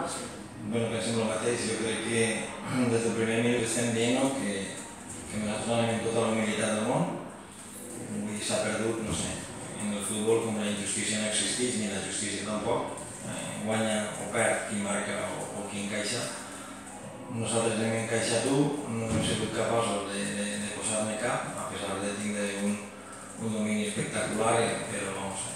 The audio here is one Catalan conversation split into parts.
màxim. Bueno, pensem el mateix. Jo crec que des del primer minut estem dient que nosaltres anem amb tota la humilitat del món. Avui s'ha perdut, no sé, en el futbol com la injustícia no existeix, ni la justícia tampoc. Guanya o perd qui marca o qui encaixa. Nosaltres hem encaixat no hem sigut capaços de posar-ne cap, a pesar de tindre un domini espectacular, però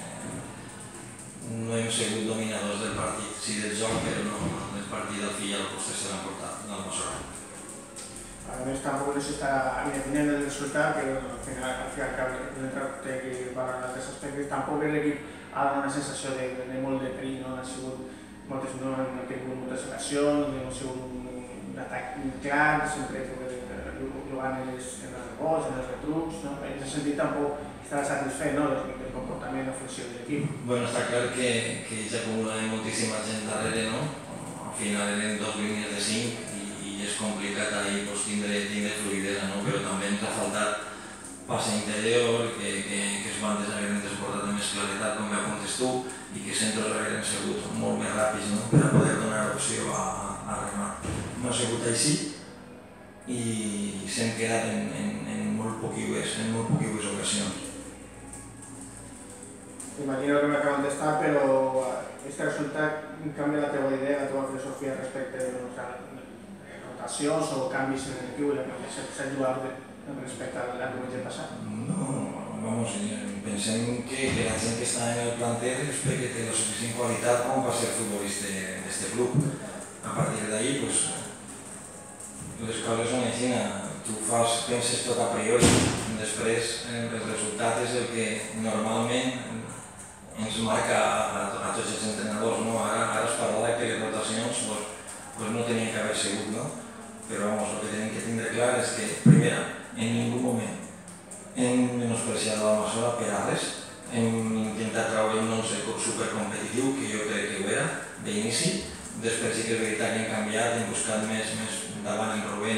no hem sigut dominadors del partit, sí del joc, però no del partit al fi i al postre se l'han portat d'Almassora. A més, tampoc no s'està indefinint el resultat, que al final l'entrenador té que valorar altres aspectes. Tampoc l'equip ha donat una sensació de molt de perill, no han sigut no han tingut moltes ocasions, no ha sigut un atac clar, sempre jugant en els rebots, en els retrucs. En aquest sentit tampoc estarà satisfet del comportament ofensiu de l'equip. Bueno, està clar que ells acumulen moltíssima gent darrere, no? Al final eren dos línies de 5 i és complicat ahir tindre fluidesa, no? Però també ens ha faltat passe interior, que els bandes hagueren desbordat amb més claretat, com ja apuntes tu, i que centres hagueren sigut molt més ràpids, no? Per a poder donar opció a remar. No ha sigut així i s'hem quedat en molt poquives ocasions. Imagino que m'acaben d'estar, però aquest resultat canvia la teva idea, la teva filosofia respecte a rotacions o canvis en l'equip, s'ha jugat respecte al diumenge passat? No, pensem que la gent que està en el planter és perquè té la suficient qualitat com va ser futbolista d'aquest club. A partir d'ahir, les coses són així, tu penses tot a priori, després el resultat és el que normalment ens marca a tots els entrenadors. Ara es parla que les rotacions no tenien que haver sigut, però el que tenim que tindre clar és que, primera, en ningú moment hem menospreciat l'Almassora per a res. Hem intentat treure un 11 supercompetitiu, que jo crec que ho era, d'inici. Després sí que és veritat que hem canviat, hem buscat més davant en Rubén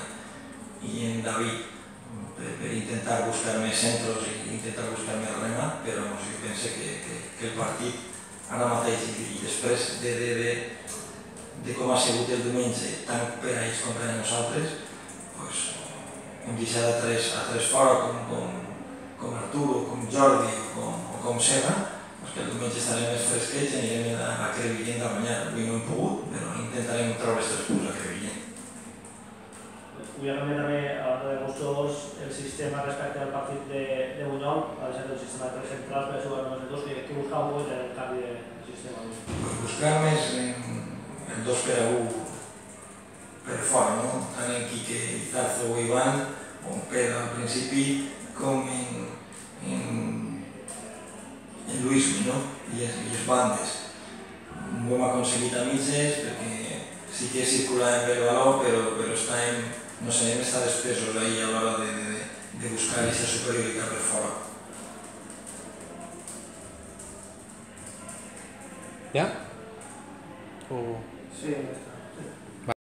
i en David per intentar buscar més centros i intentar buscar més remat, però jo penso que el partit ara mateix i després de com ha sigut el diumenge, tant per a ells com per a nosaltres, hem deixat a tres fora com Arturo, com Jordi o com Seba, que el diumenge estarem més fresquets i anirem a Crevillent de guanyar. Avui no hem pogut, però intentarem treure els 3 punts a Crevillent. Vull anomenar també, a banda de gustos, el sistema respecte al partit de Bunyol, ha de ser un sistema de 3 centrals per jugar només de 2, que buscau en el canvi de sistema? Buscar més el 2 per a 1 per fora, tant en Quique, Izazo o Iván, o Pedro al principi, com en Luismi i les bandes. Ho hem aconseguit a mitges perquè sí que circulàvem per valor, però hem estat despesos ahir a l'hora de buscar aquesta superioritat per fora. Ja? Sí, ja està.